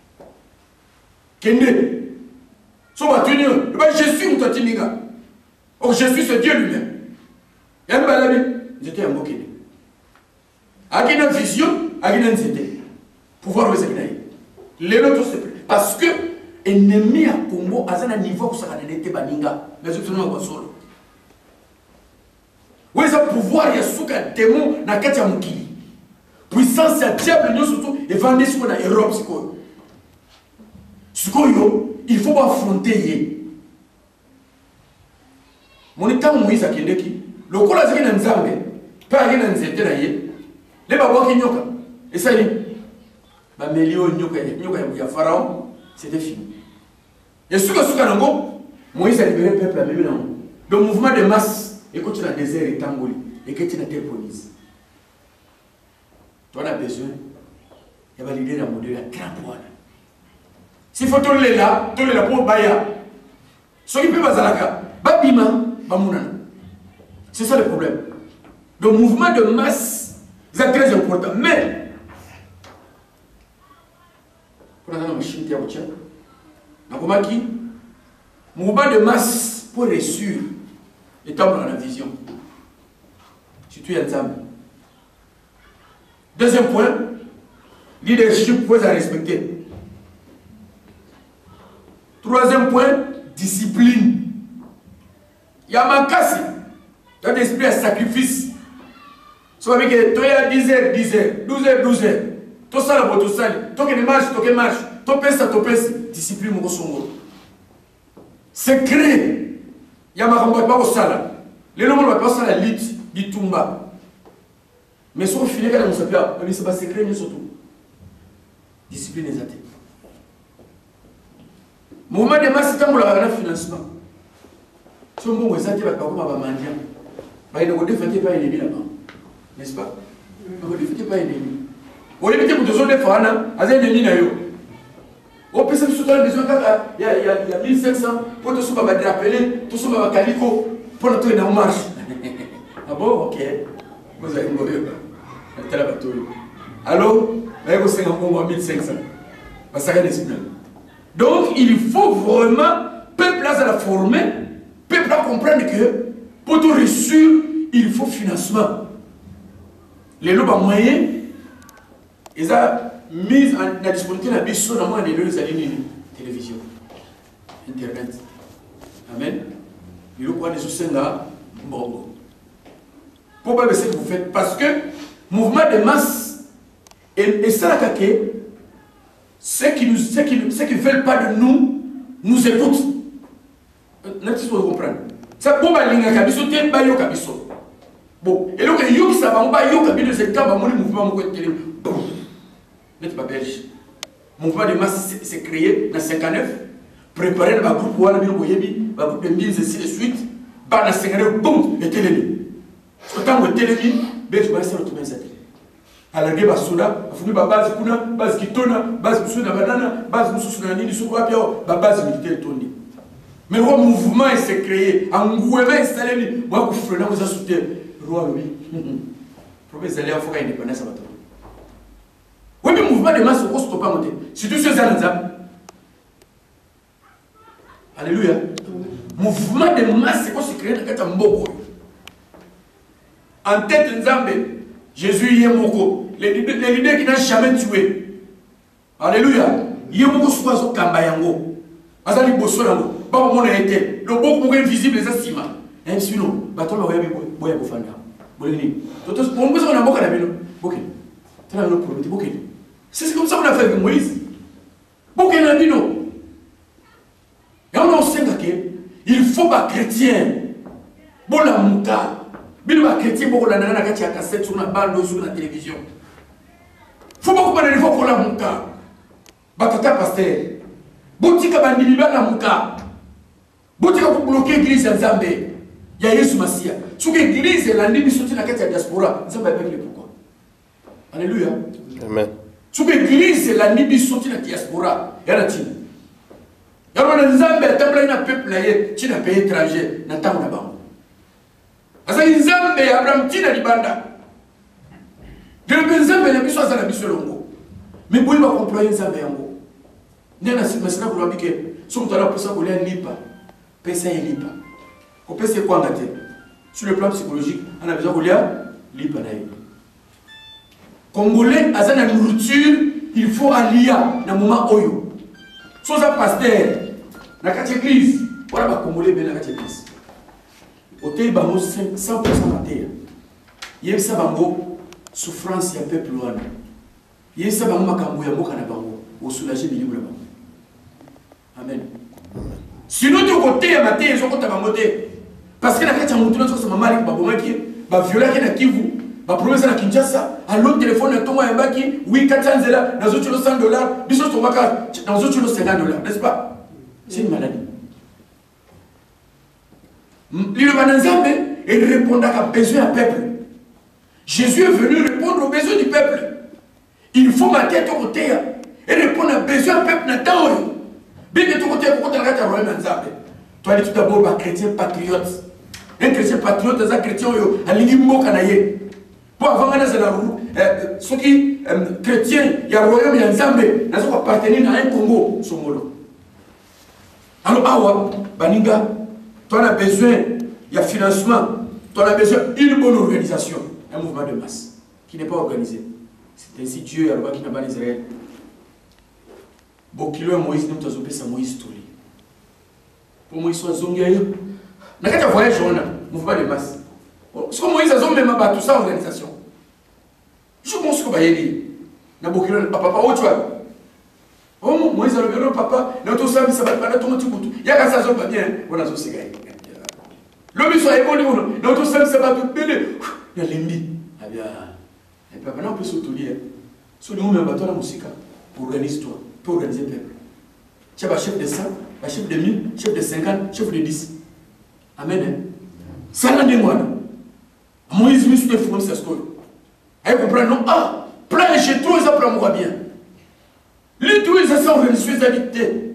Kende. So va tenir. Jésus ou Tatininga. Oh, Jésus c'est Dieu lui-même. Et un balabi, j'étais un mokene. A une vision, a une nzete. Pouvoir le Zambé. Les autres c'est plus. Parce que ennemi à Congo à un niveau où ça va être baninga mais je ne sais pas solo où est ce pouvoir il y a souka démon na kati ya mukili puissance ya diable nous surtout et vendre ce qu'on a Europe sikoyo il faut affronter ye mon temps Moïse akendeki lokola zaki na nzambe pa yena nzete na ye le babwa kinyoka et ça dit ba melio nyoka ya pharaon c'était fini. Et ce que Moïse a libéré le peuple à même temps. Le mouvement de masse, écoute dans le désert et Tangoli, et que tu n'as terre promise. Tu as besoin, il va l'idée d'un modèle à grand. S'il faut tourner là pour Baya. Ce qui peut pas à Babima, Bamounana. C'est ça le problème. Le mouvement de masse, c'est très important. Mais, pour la machine qui a le mouvement de masse pour réussir étant dans la vision. Si tu es ensemble. Deuxième point, leadership pour respecter. Troisième point, discipline. Il y a un casse. Il y a l'esprit à sacrifice. Soit avec toi, il y a 10 heures, 12 heures. to sala boto sali, to ke marche, to ke marche, to pesa, discipline moko songo. Secret. Ya makambo ba ko sala. Les noms ba ko sala lit bitumba. Mais si on finit quand on s'appelle, mais c'est pas secret mais surtout. Discipline exacte. Mouvement de masse c'est comme le financement. Si on veut ça, tu vas pas comme à manger. Bah il ne faut pas ennemi là-bas, n'est-ce pas? Il ne faut pas ennemi. On est pour deux autres fois, à un ennemi là yo. On peut se soutenir besoin il y a 1500 pour tout ça va rappeler, tout ça va calico pour notre en marche. Ah bon, ok. Vous avez mourir. Allô, vous avez 1500. Donc il faut vraiment peuple à la former, peuple à comprendre que pour tout réussir, il faut financement. Les lois moyens, ils ont mis en disponibilité la biche sur la télévision, internet. Amen. Il faut des soutiens là, bon. Pourquoi c'est que vous faites? Parce que mouvement de masse et ça la ceux qui ne veulent pas de nous écoutent. N'est-ce pas comprendre? Ça pour balinga kabiso te ba yo kabiso. Bon, et donc yo qui ça va ba yo kabiso c'est quand ba mouvement mo ko télé. N'est pas belge. Mouvement de masse s'est créé dans 59, préparé le groupe wala bi boyebi, ba groupe de 1000 ainsi de suite, ba na 59 boum et télé. Autant que télé, belge ba ça retourner ça télé. Alors que basoda, afumi ba base kuna, base kitona, base musu na banana, base musu na nini soko apia, ba base militaire tourner. Mais le mouvement s'est créé, en gouvernement installé, moi, je suis vous soutenir. Roi, oui. Professeur, il faut qu'il y ait une indépendance. Oui, mais le mouvement de masse, on ne peut pas monter. Surtout ceux qui sont Alléluia. Le mouvement de masse, c'est quoi se créer dans le monde. En tête de Nzambe, Jésus y est moko. Les leaders qui n'ont jamais tué. Alléluia. Il y a beaucoup de choses au Kambayango. Azali Bossolango. Pas au monde été. Le beau invisible les astima. Et sinon, bateau le voyage boya bofanda. Bolini. Tout ce qu'on a beaucoup d'habitude. Beaucoup. Tu as le problème. Beaucoup. C'est comme ça qu'on a fait avec Moïse. Beaucoup d'habitude. Et on sait que il faut pas chrétien. Bon la mouta. Bien pas chrétien beaucoup la nana qui a cassette sur la balle sur la télévision. Faut pas qu'on ait pour la mouta. Batata pasteur. Botika bandiliba la mouta. Botika pour bloquer l'église de Zambé. Il y a Yesu Massia. Si l'église est la mission de la diaspora, ça va avec pourquoi. Alléluia. Amen. Si l'église est la mission de la diaspora, il y a la team. Il y a un Zambé, il y a un peuple, il y a un pays étranger, il y a un temps là-bas. Parce que Zambé, Abraham, il y a un libanda. Il y a un Zambé, il y a un mission longo. Mais vous ne comprenez pas Zambé en gros. Il y a un Zambé, vous l'avez dit que si vous avez pour ça, vous l'avez dit pas. Pesa et lipa. On peut se quoi sur le plan psychologique, on a besoin de lire lipa. Congolais, à la nourriture, il faut allier dans le moment oyo. Soit un pasteur, dans la église, voilà les Congolais bien dans la église. Au Téi Bango 100% à terre. Il y a ça bango souffrance il y a peuple loin. Il y a ça bango makambo ya moka na bango, au soulager bilibu la bango. Amen. Sinon, tu côté à matin, ils ont côté à monter. Parce que la carte à monter, c'est ma mari qui va violer qui est Kivu, va promettre à Kinshasa, à l'autre téléphone, à Thomas Mbaki, oui, 400 $, dans autres $100, bisous ton vaca, dans autres $50, n'est-ce pas? C'est une maladie. L'île Mananzambe, il répond à besoin du peuple. Jésus est venu répondre aux besoins du peuple. Il faut mater à ton côté et répondre aux besoins du peuple. Bien que tout côté, pourquoi tu as un royaume Nzambe? Tu as dit tout d'abord un chrétien patriote. Un chrétien patriote, c'est un chrétien qui a l'immo canaillé. Pour avant, c'est la roue. Ceux qui chrétiens, il y a un royaume Nzambe, ils sont appartenir à un Congo, Somolo. Alors, Awa, Baninga, tu as besoin, il y a financement, tu as besoin d'une bonne organisation, un mouvement de masse qui n'est pas organisé. C'est ainsi Dieu qui n'a pas d'Israël. Bokilo Moïse nous avons fait Moïse tout. Pour Moïse soit zongayo. N'a qu'à voyager on mouvement de masse. Ce que Moïse a même pas tout ça organisation. Je pense que va y aller. na bokilo papa o tu vois. Oh moi ça le papa, na to ça ça va pas ton petit bout. Ya ka ça pas bien, on a zo siga. Le biso est bon na to ça va tout belle. Na lembi. Ah bien. Et papa non peut s'autolir. Sur nous même bateau la musique. Organise-toi, pour organiser le peuple. Tu es chef de 100, chef de 1000, chef de 50, chef de 10. Amen. Ça n'a pas de Moïse me suis fait c'est ce que. Elle comprend non. Ah, plein de chez toi, ça prend moi bien. L'utilisation religieuse d'habiter.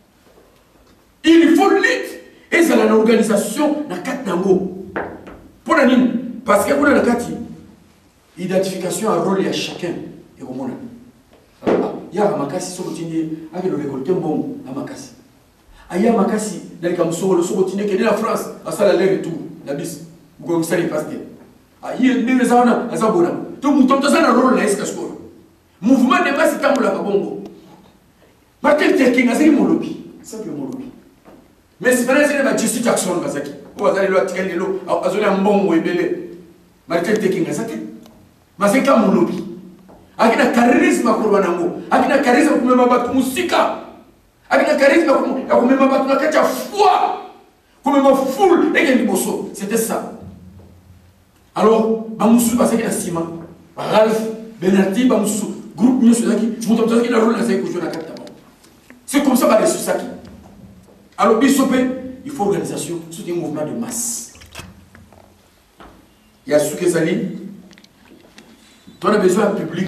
Il faut l'être. Et c'est l'organisation dans 4 nango. Pour la ligne. Parce que vous avez la 4 identification à rôle à chacun. Et au monde. Il y a un makasi sur le tinier avec le récolté bon à makasi. Il y a un makasi dans le camusoro le sur le tinier qui est en France à ça l'aller et tout la bis vous comme ça les passe. Il y a des gens à ça bon. Tout le monde ça dans rôle là est-ce que mouvement de base c'est comme la bongo. Martin Taking a c'est mon lobby, simple mon lobby. Mais c'est pas c'est la justice action basaki. Ou azali lo tikel lo azoli mbongo ebele. Martin Taking a ça que mais c'est comme mon lobby. Akina charisme kwa nango, akina charisme kumema batu musika, akina charisme kumema batu na kacha foi, kumema foule et qu'il bosso, c'était ça. Alors, bamusu parce qu'il a sima, Ralph, Benardi, bamusu, groupe mieux sur qui, vous entendez qu'il a rôle dans cette couche de la carte. C'est comme ça va les sous-saki. Alors, bisopé, il faut organisation, c'est un mouvement de masse. Il y a ce que ça dit. Tu as besoin d'un public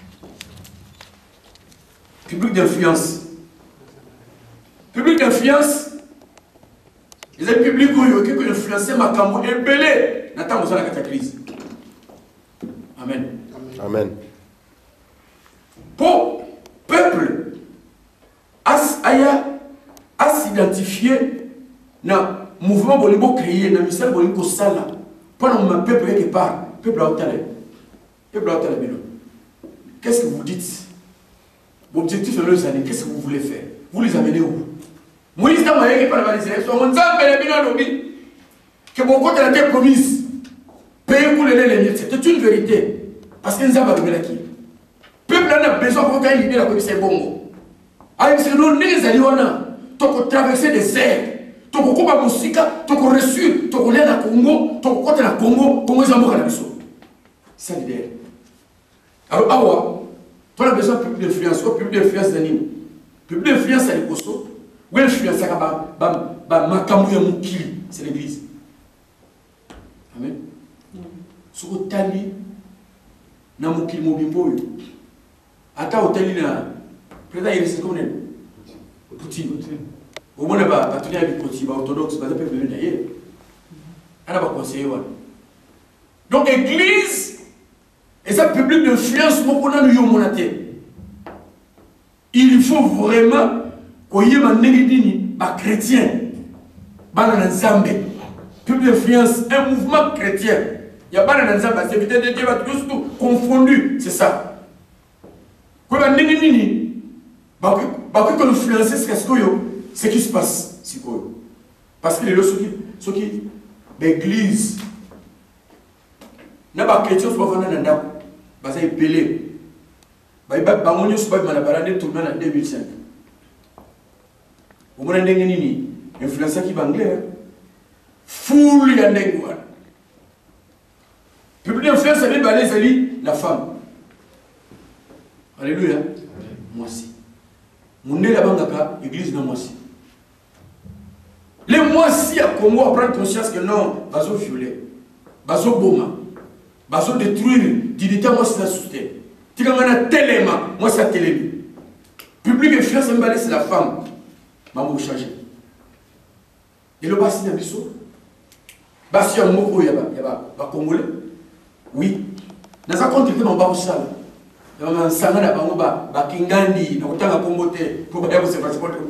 d'influence. Public d'influence, les publics qui ont influencé ma cambo est belé. N'attends pas la cataclysme. Amen. Amen. Pour peuple, à s'identifier dans le mouvement bolibo créé, dans le missel bolibo sala, pendant que mon peuple quelque part, peuple a obtenu. Qu'est-ce que vous dites? L'objectif de leurs années, qu'est-ce que vous voulez faire? Vous les amenez où? Moïse n'a pas parlé de l'élection. On a dit que beaucoup de la terre promise, payer pour les miens, c'était une vérité. Parce que nous avons remis la qui. Le peuple a besoin pour qu'il y ait la commission bon. Avec ce nom, les alliés, tu as traversé des airs. Tu as combattu la musique, tu as reçu, tu as collé à Congo, tu as côté à Congo, Congo est en train de c'est l'idée. Alors, awa, tu as besoin de public d'influence, ou public d'influence d'anime. Public d'influence à l'écosso, ou influence à Makamouya Moukili, c'est l'église. Amen. Sur le tali, na Moukili Mobimbo, ata au tali na, président il reste comme Poutine. Au moins, il va tenir avec Poutine, orthodoxe, il va pas venir d'ailleurs. Il va conseiller. Donc, l'église, et ça, public d'influence, il faut vraiment qu'il y ait un chrétien, public d'influence, un mouvement chrétien. Il n'y a pas de Zambé, c'est peut-être Dieu va tous confondu, c'est ça. Quand on a influencer ce qui se passe. Parce que ceux qui l'église, n'a pas chrétien, soit vendu dans la base pelé. Bangonio soit malabarande tout le monde en 2005. Au moins n'engeni influence qui banglais. Foule y a n'engouan. Public d'influence avec balé la femme. Alléluia. Moi aussi. Mon nez la bangaka église dans moi aussi. Les moi aussi à Congo à prendre conscience que non, baso violer, baso boma. Baso détruire, dignité, moi c'est la soutien. Tu as tellement, moi c'est la télé. Public influence, c'est la femme. Maman vous changer. Et le bassin de Bissot, bassin de Moko, il y a Congolais. Oui. Dans un compte, il y a un baroussal. Il y a un sangan à Bangoba, Bakingandi, dans le temps à Comboté, pour que vous fassiez pas de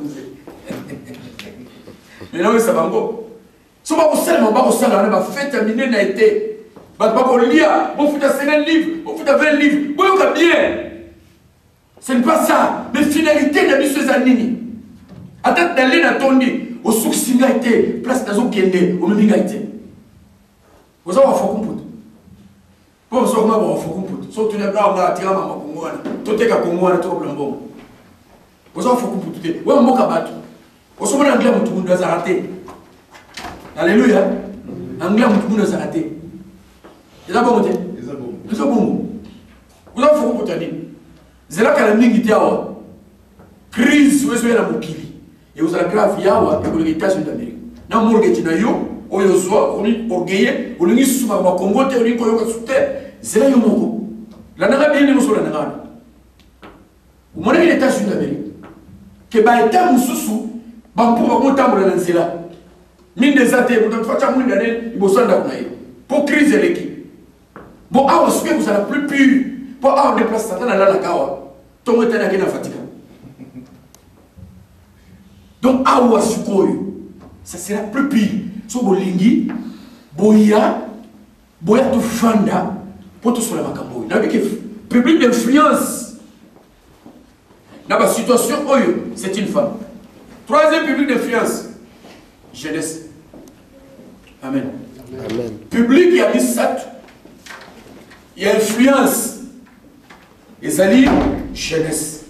mais non, c'est Bango. Si vous avez un baroussal, on va faire terminer n'a été. Vous lire, vous faites 50 livres, vous faites 20 livres, vous êtes bien. Ce n'est pas ça. Mais finalité, de ces années. Attends d'aller dans ton lit, au souk-singaïté, place dans un kende, au même gaïté. Vous avez un faux comprendre. Pour ça, on va faire un peu. Sauf que tu n'as pas à tirer ma Congo. Tu t'es qu'à Congo, tu as un bon. Pour ça, on fait un peu. Ouais, on va battre. On se met en anglais, tout le monde doit s'arrêter. Alléluia. Anglais, tout le monde doit s'arrêter. C'est ça bon, c'est ça bon. Vous avez fait un peu. C'est là qu'elle a mis qui crise, vous avez la mokili. Et vous avez grave, yawa, et vous avez États-Unis d'Amérique. Na morgue na yo, oyo zo, on est orgueillé, on est sous ma Congo, on est koyo soute, c'est là yo moko. La nanga bien nous sur la nanga. Vous m'avez les États-Unis d'Amérique. Que ba état mususu, ba pour ba monta dans nzela. Mine des athées, vous devez faire une année, il bosse dans naïe. Pour crise l'équipe. Bon, ah, on sait que vous avez plus pur. Pour ah, on déplace Satan à la kawa. Ton état n'a qu'à fatigue. Donc, ah, on ça sera plus pire. So bolingi, boya tout fanda, pour tout sur la macambo. N'a vu que public d'influence. Dans la situation, c'est une femme. Troisième public d'influence, jeunesse. Amen. Amen. Public, il y a mis ça. Il y a influence. Et ça dit jeunesse.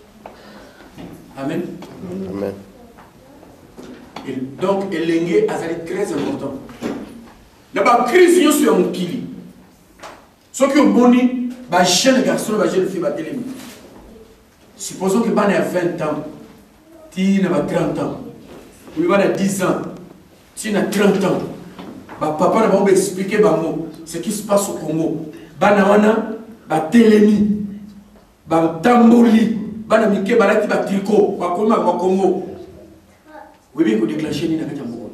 Amen. Amen. Et donc, l'engue est très important. La crise est sur un kili. Ce qui est bon, les jeunes garçons, les jeunes filles, les télémis. Supposons que tu as 20 ans, tu as 30 ans, ou tu as 10 ans, tu as 30 ans. Papa va expliquer ce qui se passe au Congo. Banawana, télémi, tamboli, banamike, balati, tricot, Congo. Oui, mais il faut déclencher Nina Katiamoko.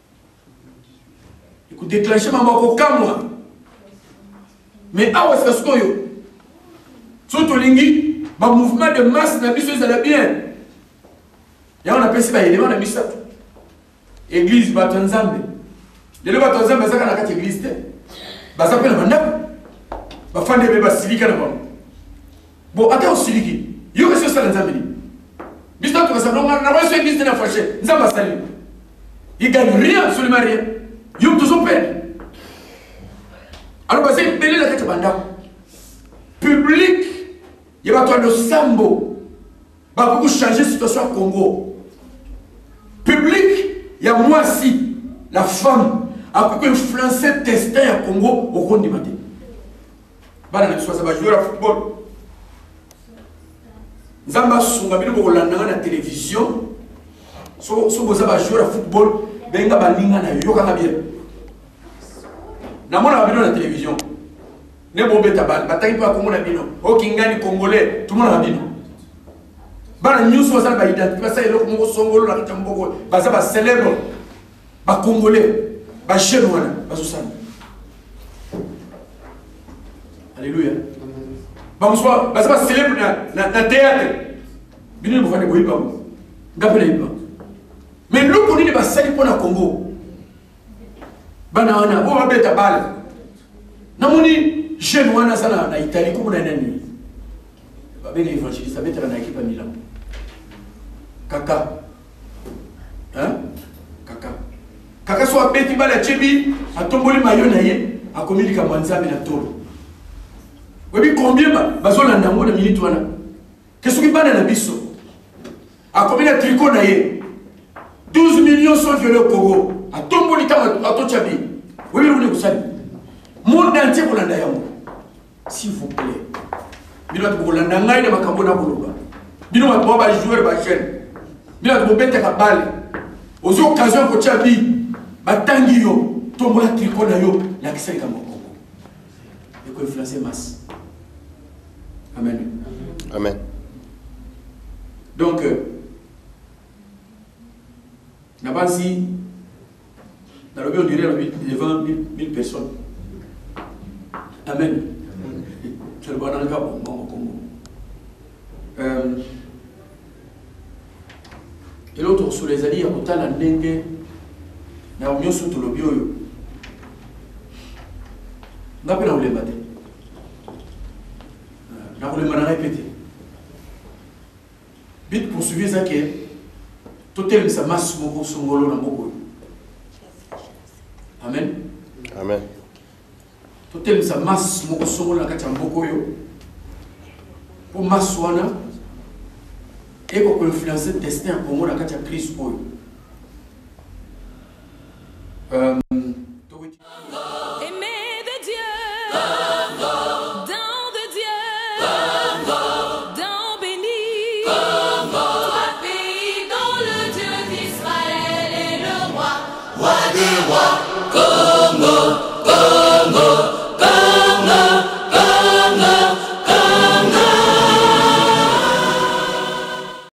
Il faut déclencher Mamako Kamwa. Mais ah, est-ce que c'est yo? Surtout l'ingi, le mouvement de masse n'a pas ça bien. Et on appelle ça l'élément de Bissat. Église Batanzambe. Les Batanzambe, c'est quand église. Ça s'appelle le mandat. Fan de bébé Silika. Bon, attends, Siliki. Yo, qu'est-ce que c'est dans Zambie? Bistat, tu vas savoir, on a reçu l'église de la fâchée. Zamba Salim. Il ne gagne rien, absolument rien. Il y a toujours peine. Alors, c'est belé la tête banda. Public, il va avoir le sambo. Il va beaucoup changer la situation au Congo. Public, il y a moi aussi, la femme, a beaucoup influencé, testé au Congo au Congo du matin. Ça va jouer au football. Zamba sunga bino bolandanga na télévision so boza ba jouer au football benga balinga na yo kanga bien na mona bino na télévision ne bobeta batangi pa komona bino o kingani congolais tout le monde a bino bana news so ça ba identifier ça eloko moko songolo na kitamboko baza ba célèbre ba congolais ba jeune wana bazosana. Alléluia. Bonsoir, parce que c'est célèbre dans le théâtre. Bien sûr, vous faites des choses. Mais nous, on est des salles pour le Congo. Banana, on va mettre à balle. Nous, on est jeunes, on est en Italie, comme on est en Italie. On va mettre l'évangéliste, on va mettre en équipe à Milan. Kaka. Hein? Kaka. Kaka soit bête, à Tchébi, à Tomboli Mayonaye, à communiquer à Manzam et à Tolo. Vous voyez combien de minutes qu'est-ce qui est dans biso? À combien de tricots 12 millions sont violés au Congo. À Tombolita, à Tochabi. Oui, vous voulez savez. Monde entier pour l'Andaïa. S'il vous plaît. Bino pour l'Andaïa, il y a un Cambona Boloba. Bino va jouer à chaîne. Bino va mettre à balle. Aux occasions pour Tchabi, Batangio, Tombola tricot nayo, l'accès à mon Congo. Il faut influencer masse. Amen. Amen. Donc, Nabansi, dans le on dirait devant 1000 personnes. Amen. C'est le bon endroit pour moi au Congo. Et l'autre sur les alliés, on a la dengue, on a mieux sous le bio. On a pas les matin. On a répété. Vite poursuivre ça que tout est ça masse mon songolo na moko. Amen. Amen. Tout kotelemisa masse moko songolo na kati ya mboka oyo po masse wana ekokoinfluence destin ya Congo na kati ya crise oyo